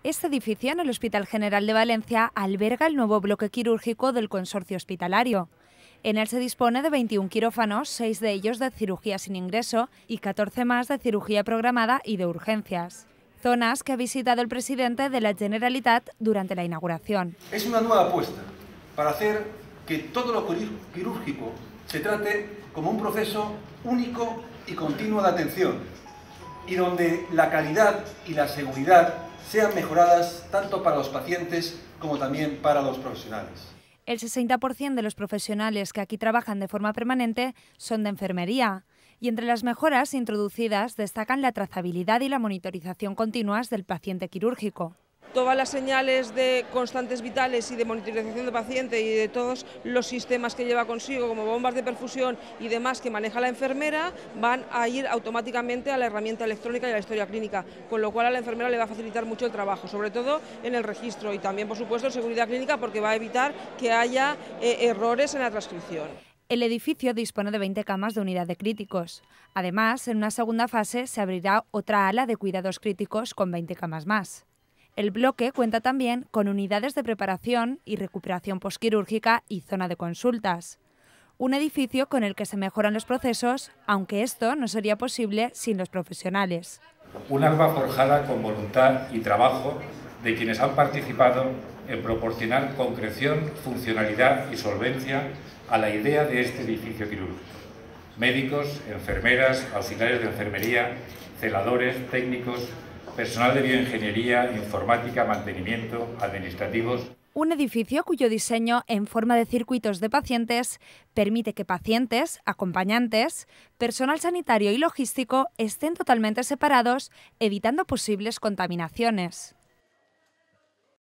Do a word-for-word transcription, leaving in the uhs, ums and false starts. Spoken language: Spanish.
Este edificio en el Hospital General de Valencia alberga el nuevo bloque quirúrgico del consorcio hospitalario. En él se dispone de veintiún quirófanos, seis de ellos de cirugía sin ingreso y catorce más de cirugía programada y de urgencias. Zonas que ha visitado el presidente de la Generalitat durante la inauguración. Es una nueva apuesta para hacer que todo lo quirúrgico se trate como un proceso único y continuo de atención y donde la calidad y la seguridad sean mejoradas tanto para los pacientes como también para los profesionales. El sesenta por ciento de los profesionales que aquí trabajan de forma permanente son de enfermería y entre las mejoras introducidas destacan la trazabilidad y la monitorización continuas del paciente quirúrgico. Todas las señales de constantes vitales y de monitorización del paciente y de todos los sistemas que lleva consigo, como bombas de perfusión y demás que maneja la enfermera, van a ir automáticamente a la herramienta electrónica y a la historia clínica, con lo cual a la enfermera le va a facilitar mucho el trabajo, sobre todo en el registro y también, por supuesto, en seguridad clínica, porque va a evitar que haya eh, errores en la transcripción. El edificio dispone de veinte camas de unidad de críticos. Además, en una segunda fase se abrirá otra ala de cuidados críticos con veinte camas más. El bloque cuenta también con unidades de preparación y recuperación posquirúrgica y zona de consultas. Un edificio con el que se mejoran los procesos, aunque esto no sería posible sin los profesionales. Un arma forjada con voluntad y trabajo de quienes han participado en proporcionar concreción, funcionalidad y solvencia a la idea de este edificio quirúrgico. Médicos, enfermeras, auxiliares de enfermería, celadores, técnicos, personal de bioingeniería, informática, mantenimiento, administrativos. Un edificio cuyo diseño en forma de circuitos de pacientes permite que pacientes, acompañantes, personal sanitario y logístico estén totalmente separados, evitando posibles contaminaciones.